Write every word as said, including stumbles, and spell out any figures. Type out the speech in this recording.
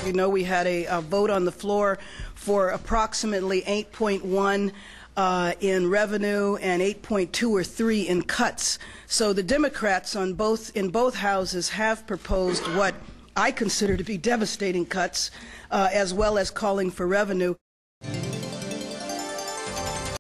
you know, we had a, a vote on the floor for approximately eight point one uh, in revenue and eight point two or three in cuts. So the Democrats on both in both houses have proposed what I consider to be devastating cuts, uh, as well as calling for revenue.